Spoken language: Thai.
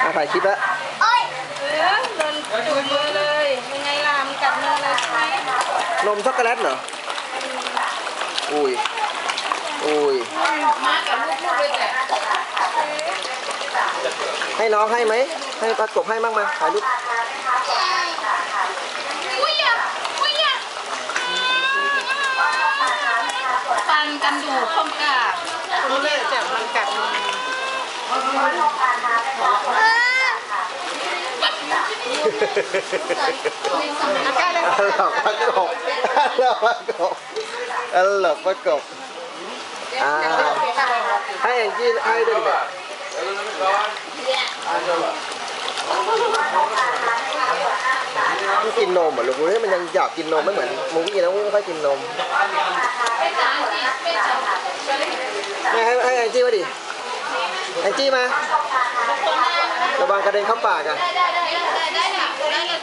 ถ่ายคลิปแล้วโดนจุ่มมือเลยยังไงล่ะมันกัดมือเลยใช่ไหมนมช็อกโกแลตเหรออุ้ยอุ้ยมากับลูกๆเลยแต่ให้น้องให้ไหมให้ประกบให้บ้างมาถ่ายรูปฟันกันดูข้มกาคุณแม่จับมันกัดมือหลอกประกบหลอกประกบหลอกประกบให้แองจี้ให้ด้วยดิมันกินนมเหรอลูกเฮ้ยมันยังอยากกินนมไม่เหมือนมูวี่นะมูวี่ไม่ค่อยกินนมให้แองจี้มาดิแองจี้มาระวังกระเด็นเข้าปากอ่ะได้